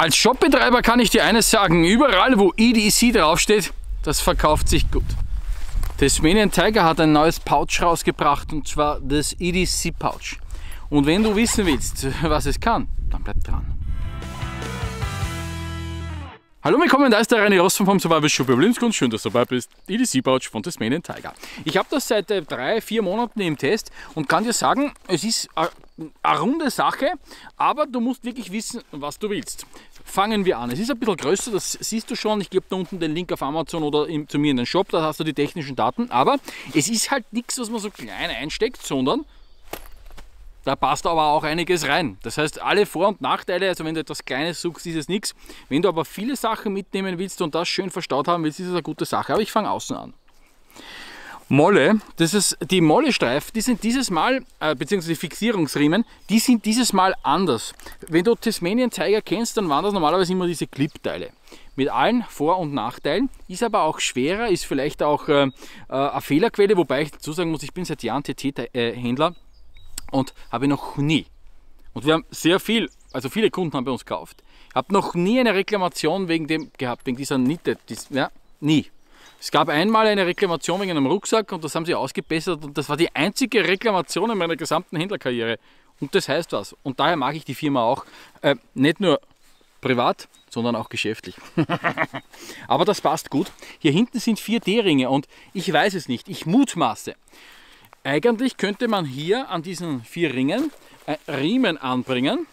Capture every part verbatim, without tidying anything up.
Als Shopbetreiber kann ich dir eines sagen, überall wo E D C draufsteht, das verkauft sich gut. Tasmanian Tiger hat ein neues Pouch rausgebracht, und zwar das E D C Pouch. Und wenn du wissen willst, was es kann, dann bleib dran. Hallo, willkommen, da ist der Reini Rossmann vom Survival Shop Berlin-Kunst. Schön, dass du dabei bist. E D C Pouch von Tasmanian Tiger. Ich habe das seit äh, drei, vier Monaten im Test und kann dir sagen, es ist äh, eine runde Sache, aber du musst wirklich wissen, was du willst. Fangen wir an. Es ist ein bisschen größer, das siehst du schon. Ich gebe da unten den Link auf Amazon oder in, zu mir in den Shop, da hast du die technischen Daten. Aber es ist halt nichts, was man so klein einsteckt, sondern da passt aber auch einiges rein. Das heißt, alle Vor- und Nachteile, also wenn du etwas Kleines suchst, ist es nichts. Wenn du aber viele Sachen mitnehmen willst und das schön verstaut haben willst, ist es eine gute Sache. Aber ich fange außen an. Molle, das ist die Molle-Streifen, die sind dieses Mal, äh, beziehungsweise die Fixierungsriemen, die sind dieses Mal anders. Wenn du Tasmanian Tiger kennst, dann waren das normalerweise immer diese Clip-Teile. Mit allen Vor- und Nachteilen, ist aber auch schwerer, ist vielleicht auch äh, eine Fehlerquelle, wobei ich dazu sagen muss, ich bin seit Jahren T T-Händler und habe noch nie, und wir haben sehr viel, also viele Kunden haben bei uns gekauft, habe noch nie eine Reklamation wegen dem gehabt, wegen dieser Niete, dies, ja, nie. Es gab einmal eine Reklamation wegen einem Rucksack und das haben sie ausgebessert und das war die einzige Reklamation in meiner gesamten Händlerkarriere. Und das heißt was. Und daher mag ich die Firma auch, äh, nicht nur privat, sondern auch geschäftlich. Aber das passt gut. Hier hinten sind vier D-Ringe und ich weiß es nicht, ich mutmaße. Eigentlich könnte man hier an diesen vier Ringen äh, Riemen anbringen.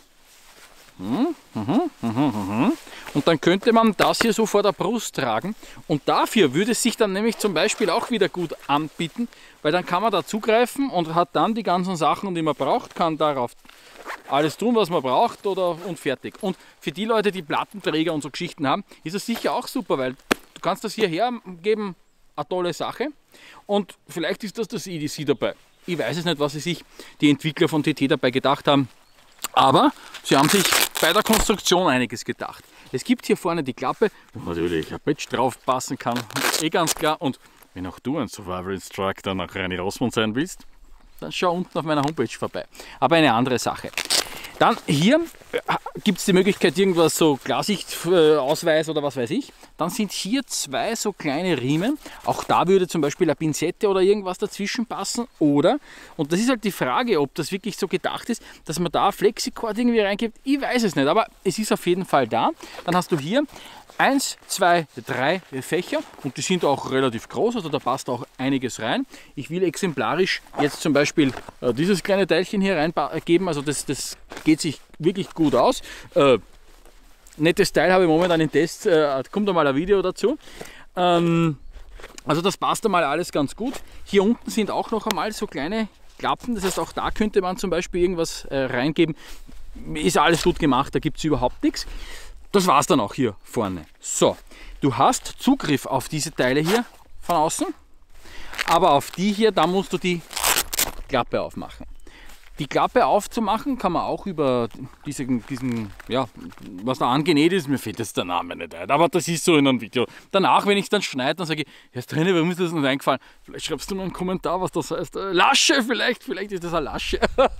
Und dann könnte man das hier so vor der Brust tragen und dafür würde es sich dann nämlich zum Beispiel auch wieder gut anbieten, weil dann kann man da zugreifen und hat dann die ganzen Sachen, die man braucht, kann darauf alles tun, was man braucht oder und fertig. Und für die Leute, die Plattenträger und so Geschichten haben, ist es sicher auch super, weil du kannst das hierher geben, eine tolle Sache und vielleicht ist das das E D C dabei. Ich weiß es nicht, was sie sich die Entwickler von T T dabei gedacht haben. Aber sie haben sich bei der Konstruktion einiges gedacht. Es gibt hier vorne die Klappe, wo natürlich ein Patch drauf passen kann, eh ganz klar. Und wenn auch du ein Survival Instructor nach Reini Rossmann sein willst, dann schau unten auf meiner Homepage vorbei. Aber eine andere Sache. Dann hier gibt es die Möglichkeit, irgendwas so Klarsichtausweis oder was weiß ich. Dann sind hier zwei so kleine Riemen. Auch da würde zum Beispiel eine Pinzette oder irgendwas dazwischen passen. Oder, und das ist halt die Frage, ob das wirklich so gedacht ist, dass man da Flexicord irgendwie reingibt. Ich weiß es nicht, aber es ist auf jeden Fall da. Dann hast du hier eins, zwei, drei Fächer und die sind auch relativ groß, also da passt auch einiges rein. Ich will exemplarisch jetzt zum Beispiel äh, dieses kleine Teilchen hier reingeben, also das, das geht sich wirklich gut aus. Äh, nettes Teil habe ich momentan in Test, äh, kommt da mal ein Video dazu. Ähm, also das passt einmal alles ganz gut. Hier unten sind auch noch einmal so kleine Klappen, das heißt auch da könnte man zum Beispiel irgendwas äh, reingeben. Ist alles gut gemacht, da gibt es überhaupt nichts. Das war es dann auch hier vorne. So, du hast Zugriff auf diese Teile hier von außen, aber auf die hier, da musst du die Klappe aufmachen. Die Klappe aufzumachen kann man auch über diesen, diesen ja, was da angenäht ist, mir fällt jetzt der Name nicht ein, aber das ist so in einem Video. Danach, wenn ich es dann schneide, dann sage ich, Herr Trainer, warum ist das nicht eingefallen? Vielleicht schreibst du mal einen Kommentar, was das heißt. Lasche vielleicht, vielleicht ist das eine Lasche.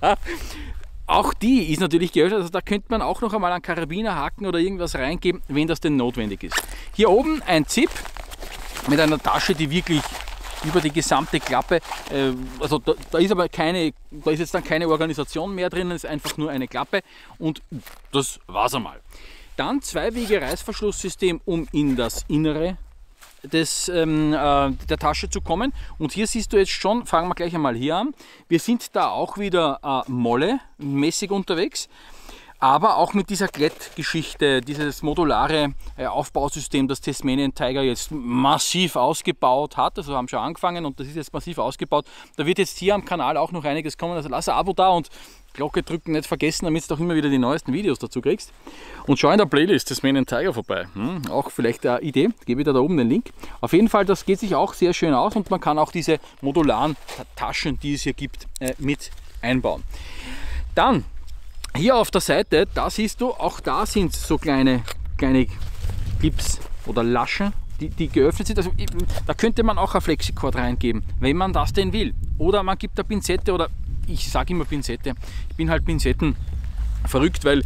Auch die ist natürlich geöffnet, also da könnte man auch noch einmal einen Karabinerhaken oder irgendwas reingeben, wenn das denn notwendig ist. Hier oben ein Zip mit einer Tasche, die wirklich über die gesamte Klappe, äh, also da, da ist aber keine, da ist jetzt dann keine Organisation mehr drin, es ist einfach nur eine Klappe und das war's einmal. Dann Zwei-Wege-Reißverschlusssystem, um in das Innere Des, ähm, äh, der Tasche zu kommen. Und hier siehst du jetzt schon, fangen wir gleich einmal hier an, wir sind da auch wieder äh, Molle-mäßig unterwegs, aber auch mit dieser Glättgeschichte, dieses modulare äh, Aufbausystem, das Tasmanian Tiger jetzt massiv ausgebaut hat, also haben schon angefangen und das ist jetzt massiv ausgebaut. Da wird jetzt hier am Kanal auch noch einiges kommen, also lass ein Abo da und Glocke drücken nicht vergessen, damit du auch immer wieder die neuesten Videos dazu kriegst. Und schau in der Playlist Tasmanian Tiger vorbei. Hm, auch vielleicht eine Idee, gebe ich dir da oben den Link. Auf jeden Fall, das geht sich auch sehr schön aus und man kann auch diese modularen Taschen, die es hier gibt, äh, mit einbauen. Dann hier auf der Seite, da siehst du, auch da sind so kleine, kleine Clips oder Laschen, die, die geöffnet sind. Also da könnte man auch ein Flexicord reingeben, wenn man das denn will. Oder man gibt eine Pinzette oder ich sage immer Pinzette. Ich bin halt Pinzetten verrückt, weil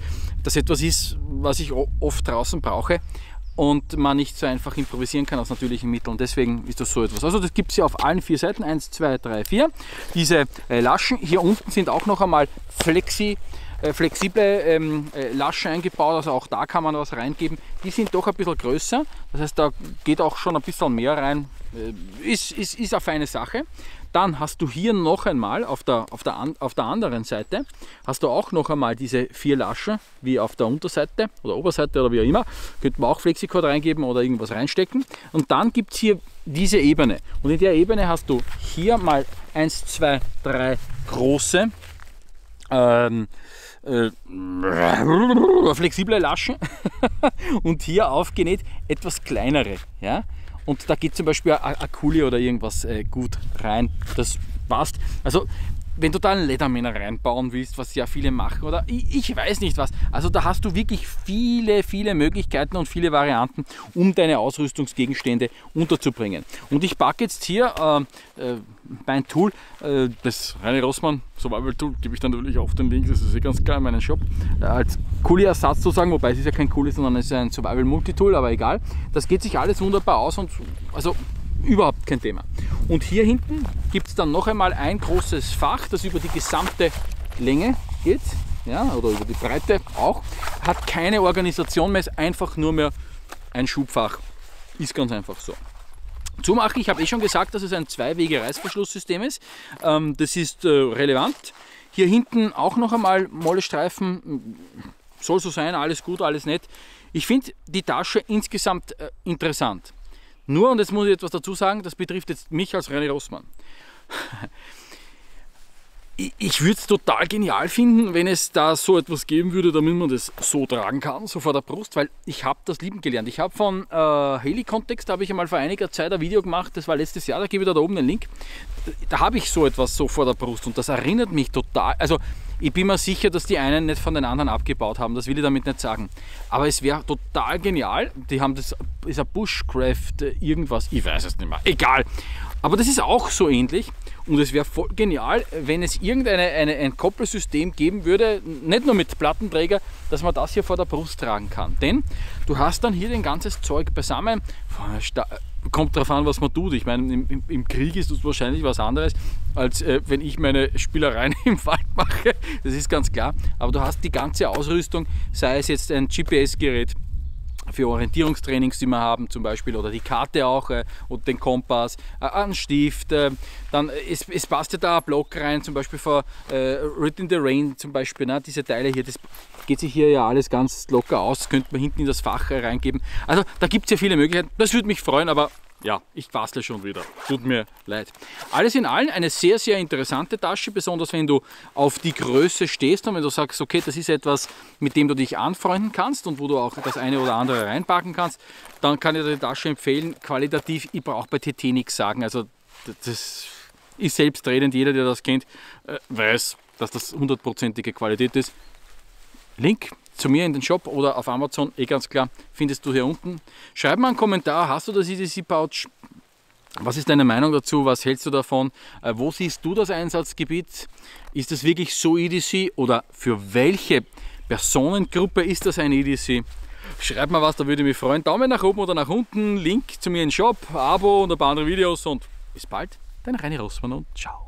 das etwas ist, was ich oft draußen brauche und man nicht so einfach improvisieren kann aus natürlichen Mitteln. Deswegen ist das so etwas. Also das gibt es hier auf allen vier Seiten, eins, zwei, drei, vier. Diese äh, Laschen, hier unten sind auch noch einmal Flexi, äh, flexible ähm, äh, Laschen eingebaut, also auch da kann man was reingeben. Die sind doch ein bisschen größer, das heißt, da geht auch schon ein bisschen mehr rein. Äh, ist, ist, ist eine feine Sache. Dann hast du hier noch einmal auf der, auf, der, auf der anderen Seite, hast du auch noch einmal diese vier Laschen, wie auf der Unterseite oder Oberseite oder wie auch immer. Könnte man auch Flexicord reingeben oder irgendwas reinstecken. Und dann gibt es hier diese Ebene. Und in der Ebene hast du hier mal eins, zwei, drei große ähm, äh, flexible Laschen und hier aufgenäht etwas kleinere. Ja? Und da geht zum Beispiel ein Kuli oder irgendwas äh, gut rein. Das passt. Also wenn du da einen Ledermänner reinbauen willst, was ja viele machen, oder ich, ich weiß nicht was. Also da hast du wirklich viele, viele Möglichkeiten und viele Varianten, um deine Ausrüstungsgegenstände unterzubringen. Und ich packe jetzt hier äh, äh, mein Tool, äh, das René Rossmann Survival Tool, gebe ich dann natürlich auf den Link, das ist ja ganz klar in meinem Shop, äh, als Kuli-Ersatz sozusagen, wobei es ist ja kein Kuli, sondern es ist ein Survival Multitool, aber egal. Das geht sich alles wunderbar aus und also überhaupt kein Thema. Und hier hinten gibt es dann noch einmal ein großes Fach, das über die gesamte Länge geht, ja, oder über die Breite auch. Hat keine Organisation mehr, ist einfach nur mehr ein Schubfach. Ist ganz einfach so. Zumachen, ich habe eh schon gesagt, dass es ein Zwei-Wege-Reißverschlusssystem ist. Ähm, das ist äh, relevant. Hier hinten auch noch einmal Mollestreifen. Soll so sein, alles gut, alles nett. Ich finde die Tasche insgesamt äh, interessant. Nur, und jetzt muss ich etwas dazu sagen, das betrifft jetzt mich als René Rossmann. Ich würde es total genial finden, wenn es da so etwas geben würde, damit man das so tragen kann, so vor der Brust, weil ich habe das lieben gelernt. Ich habe von äh, Heli-Kontext, da habe ich einmal vor einiger Zeit ein Video gemacht, das war letztes Jahr, da gebe ich da oben den Link. Da habe ich so etwas so vor der Brust und das erinnert mich total, also ich bin mir sicher, dass die einen nicht von den anderen abgebaut haben, das will ich damit nicht sagen. Aber es wäre total genial, die haben das, ist ein Bushcraft irgendwas, ich weiß es nicht mehr, egal. Aber das ist auch so ähnlich und es wäre voll genial, wenn es irgendein eine, ein Koppelsystem geben würde, nicht nur mit Plattenträger, dass man das hier vor der Brust tragen kann. Denn du hast dann hier den ganzes Zeug beisammen, kommt darauf an, was man tut. Ich meine, im, im Krieg ist das wahrscheinlich was anderes, als äh, wenn ich meine Spielereien im Wald mache, das ist ganz klar. Aber du hast die ganze Ausrüstung, sei es jetzt ein G P S-Gerät, für Orientierungstrainings, die wir haben zum Beispiel, oder die Karte auch äh, und den Kompass, äh, ein Stift, äh, dann äh, es, es passt ja da ein Block rein, zum Beispiel für äh, Rid in the Rain zum Beispiel, ne, diese Teile hier, das geht sich hier ja alles ganz locker aus, das könnte man hinten in das Fach äh, reingeben. Also da gibt es ja viele Möglichkeiten, das würde mich freuen, aber ja, ich bastle schon wieder. Tut mir leid. Alles in allem eine sehr, sehr interessante Tasche, besonders wenn du auf die Größe stehst und wenn du sagst, okay, das ist etwas, mit dem du dich anfreunden kannst und wo du auch das eine oder andere reinpacken kannst, dann kann ich dir die Tasche empfehlen. Qualitativ, ich brauche bei T T nichts sagen. Also das ist selbstredend. Jeder, der das kennt, weiß, dass das hundertprozentige Qualität ist. Link zu mir in den Shop oder auf Amazon, eh ganz klar, findest du hier unten. Schreib mal einen Kommentar, hast du das E D C Pouch? Was ist deine Meinung dazu? Was hältst du davon? Äh, wo siehst du das Einsatzgebiet? Ist das wirklich so E D C oder für welche Personengruppe ist das ein E D C? Schreib mal was, da würde ich mich freuen. Daumen nach oben oder nach unten, Link zu mir in den Shop, Abo und ein paar andere Videos und bis bald, dein René Rossmann und ciao.